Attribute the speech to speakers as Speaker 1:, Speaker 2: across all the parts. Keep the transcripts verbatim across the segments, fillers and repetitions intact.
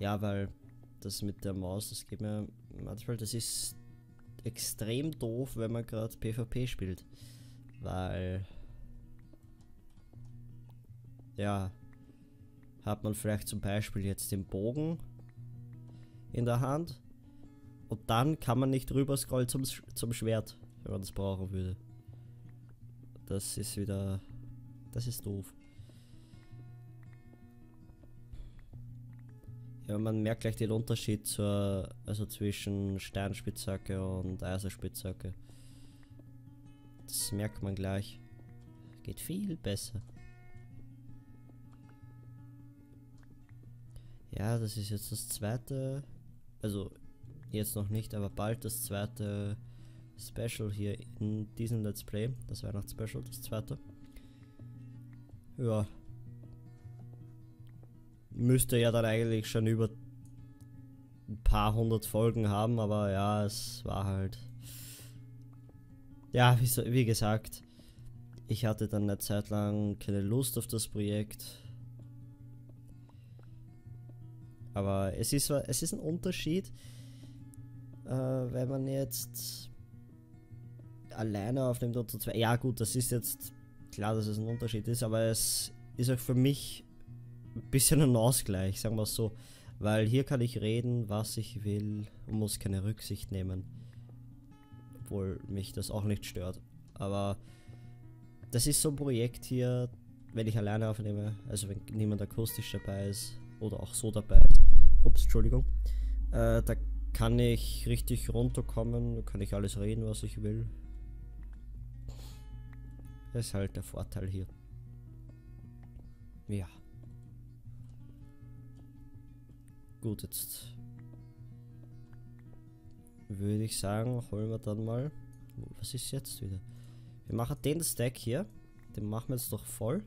Speaker 1: Ja, weil das mit der Maus, das geht mir manchmal, das ist extrem doof, wenn man gerade PvP spielt. Weil, ja, hat man vielleicht zum Beispiel jetzt den Bogen in der Hand und dann kann man nicht rüber scrollen zum, zum Schwert, wenn man das brauchen würde. Das ist wieder, das ist doof. Ja, man merkt gleich den Unterschied zur, also zwischen Sternspitzhacke und Eiserspitzhacke. Das merkt man gleich. Geht viel besser. Ja, das ist jetzt das zweite, also jetzt noch nicht, aber bald das zweite Special hier in diesem Let's Play. Das Weihnachtsspecial, das zweite. Ja. Müsste ja dann eigentlich schon über ein paar hundert Folgen haben, aber ja, es war halt... Ja, wie, so, wie gesagt, ich hatte dann eine Zeit lang keine Lust auf das Projekt. Aber es ist, es ist ein Unterschied, äh, wenn man jetzt alleine aufnimmt oder zu zweit. Ja gut, das ist jetzt klar, dass es ein Unterschied ist, aber es ist auch für mich ein bisschen ein Ausgleich, sagen wir es so. Weil hier kann ich reden, was ich will und muss keine Rücksicht nehmen. Obwohl mich das auch nicht stört. Aber das ist so ein Projekt hier, wenn ich alleine aufnehme, also wenn niemand akustisch dabei ist oder auch so dabei ist. Ups, Entschuldigung. Äh, da kann ich richtig runterkommen, da kann ich alles reden, was ich will. Das ist halt der Vorteil hier. Ja. Gut, jetzt würde ich sagen, holen wir dann mal. Was ist jetzt wieder? Wir machen den Stack hier. Den machen wir jetzt doch voll.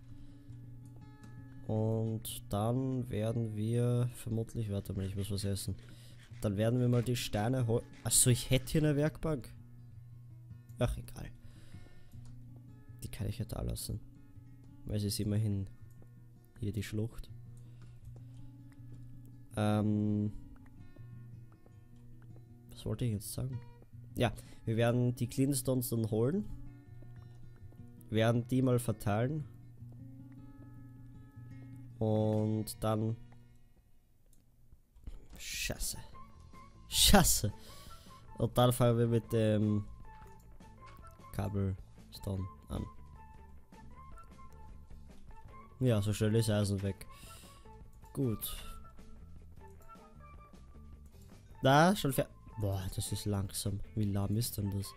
Speaker 1: Und dann werden wir vermutlich, warte mal, ich muss was essen. Dann werden wir mal die Steine holen. Achso, ich hätte hier eine Werkbank. Ach, egal. Die kann ich ja da lassen. Weil es ist immerhin hier die Schlucht. Ähm, was wollte ich jetzt sagen? Ja, wir werden die Cleanstones dann holen. Werden die mal verteilen. Und dann... Scheiße. Scheiße. Und dann fangen wir mit dem Kabelstone an. Ja, so schnell ist Eisen weg. Gut. Da, schon fertig. Boah, das ist langsam. Wie lahm ist denn das?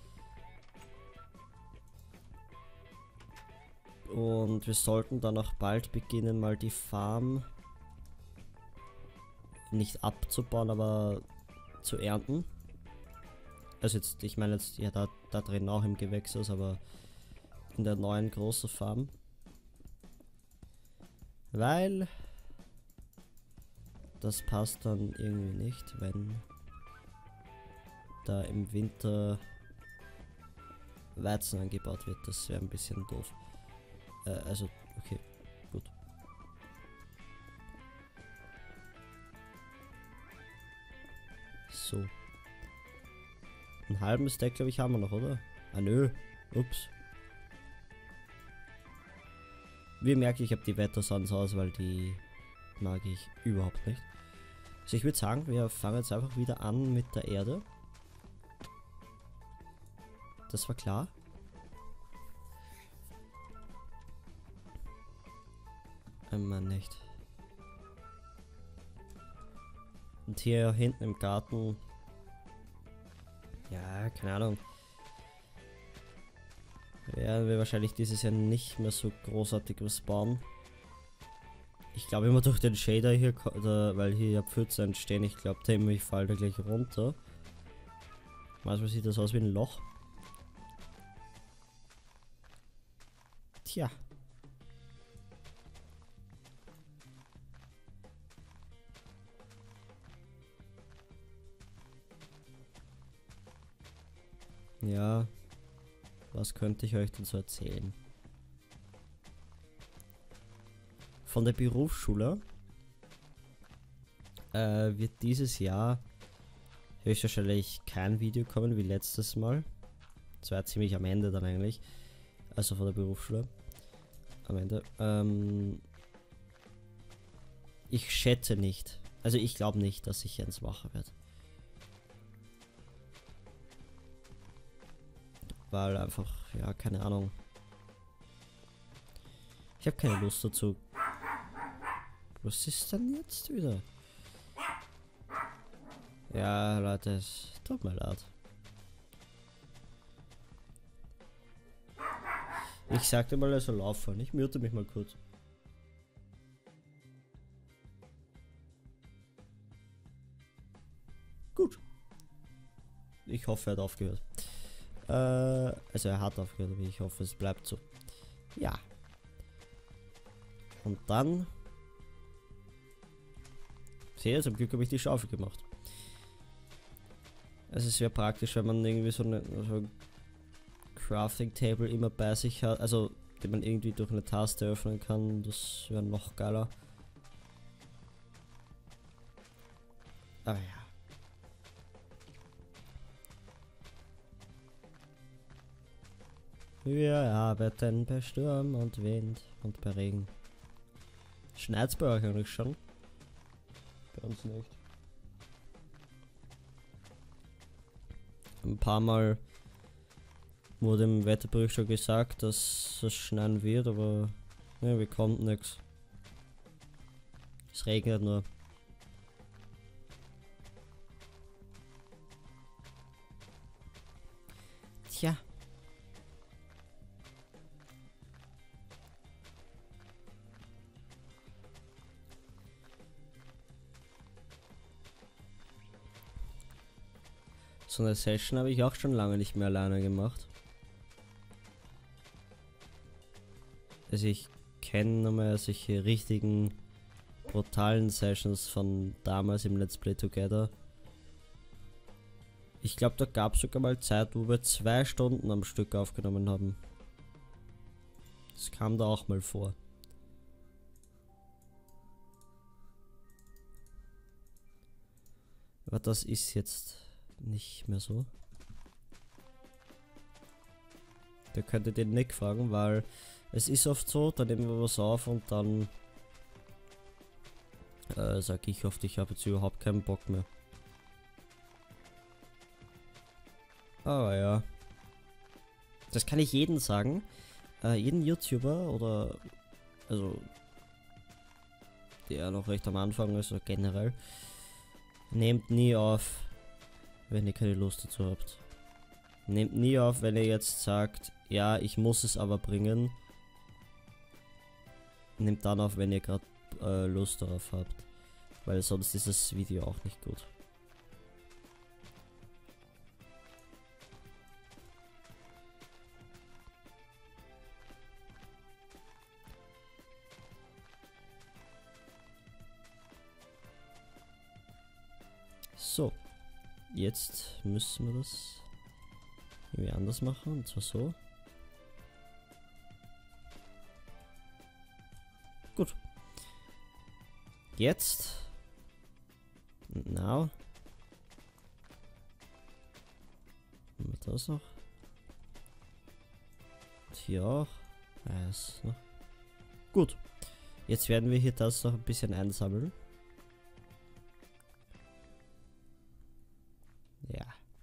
Speaker 1: Und wir sollten dann auch bald beginnen, mal die Farm nicht abzubauen, aber zu ernten. Also jetzt, ich meine jetzt, ja, da, da drin auch im Gewächshaus, aber in der neuen großen Farm. Weil das passt dann irgendwie nicht, wenn da im Winter Weizen angebaut wird. Das wäre ein bisschen doof. Äh, also, okay, gut. So. Einen halben Stack, glaube ich, haben wir noch, oder? Ah, nö. Ups. Wie merke ich, ich habe die Wettersons aus, weil die mag ich überhaupt nicht. Also ich würde sagen, wir fangen jetzt einfach wieder an mit der Erde. Das war klar. Einmal nicht. Und hier hinten im Garten. Ja, keine Ahnung. Werden wir wahrscheinlich dieses Jahr nicht mehr so großartig respawnen. Ich glaube immer durch den Shader hier, oder, weil hier ja Pfütze entstehen, ich glaube, ich fall da gleich runter. Manchmal sieht das aus wie ein Loch. Tja. Ja. Was könnte ich euch denn so erzählen? Von der Berufsschule äh, wird dieses Jahr höchstwahrscheinlich kein Video kommen wie letztes Mal. Das war ziemlich am Ende dann eigentlich. Also von der Berufsschule. Am Ende. Ähm, ich schätze nicht. Also ich glaube nicht, dass ich eins machen werde. Weil einfach, ja, keine Ahnung. Ich habe keine Lust dazu. Was ist denn jetzt wieder? Ja, Leute, es tut mir leid. Ich sagte mal, er soll laufen. Ich mute mich mal kurz. Gut. Ich hoffe, er hat aufgehört. Äh, also er hat aufgehört, aber ich hoffe, es bleibt so. Ja. Und dann... Sehe, zum Glück habe ich die Schaufel gemacht. Also es wäre praktisch, wenn man irgendwie so eine so ein Crafting Table immer bei sich hat, also den man irgendwie durch eine Taste öffnen kann, das wäre noch geiler. Aber ja. Wir arbeiten bei Sturm und Wind und bei Regen. Schneit's bei euch eigentlich schon? Bei uns nicht. Ein paar Mal wurde im Wetterbericht schon gesagt, dass es schneien wird, aber ja, wir konnten nichts. Es regnet nur. Tja. So eine Session habe ich auch schon lange nicht mehr alleine gemacht. Also ich kenne nochmal solche richtigen brutalen Sessions von damals im Let's Play Together. Ich glaube, da gab es sogar mal Zeit, wo wir zwei Stunden am Stück aufgenommen haben. Das kam da auch mal vor. Aber das ist jetzt nicht mehr so. Da könntet ihr den Nick fragen, weil es ist oft so, da nehmen wir was auf und dann äh, sage ich oft, ich habe jetzt überhaupt keinen Bock mehr. Aber ja. Das kann ich jedem sagen. Äh, jeden YouTuber oder also der noch recht am Anfang ist oder generell. Nehmt nie auf, wenn ihr keine Lust dazu habt. Nehmt nie auf, wenn ihr jetzt sagt, ja, ich muss es aber bringen. Nehmt dann auf, wenn ihr gerade äh, Lust darauf habt. Weil sonst ist das Video auch nicht gut. So. Jetzt müssen wir das irgendwie anders machen, und zwar so. Gut. Jetzt. Now. Haben wir das noch? Und hier auch. Eins noch. Gut. Jetzt werden wir hier das noch ein bisschen einsammeln. Ja.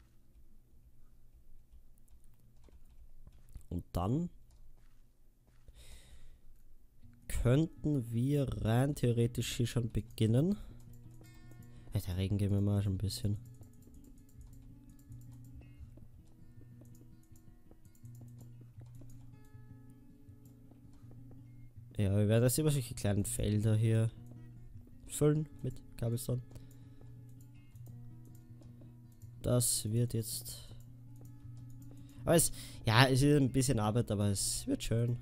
Speaker 1: Und dann könnten wir rein theoretisch hier schon beginnen. Ja, der Regen gehen wir mal schon ein bisschen. Ja, wir werden jetzt immer solche kleinen Felder hier füllen mit Cobblestone. Das wird jetzt... Aber es... Ja, es ist ein bisschen Arbeit, aber es wird schön.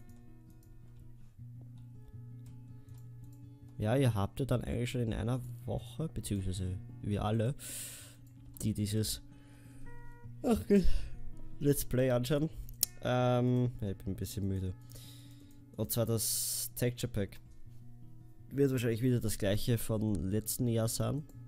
Speaker 1: Ja, ihr habt ja dann eigentlich schon in einer Woche, beziehungsweise wir alle, die dieses... Ach, Let's Play anschauen. Ähm, ja, ich bin ein bisschen müde. Und zwar das Texture Pack. Wird wahrscheinlich wieder das gleiche von letzten Jahr sein.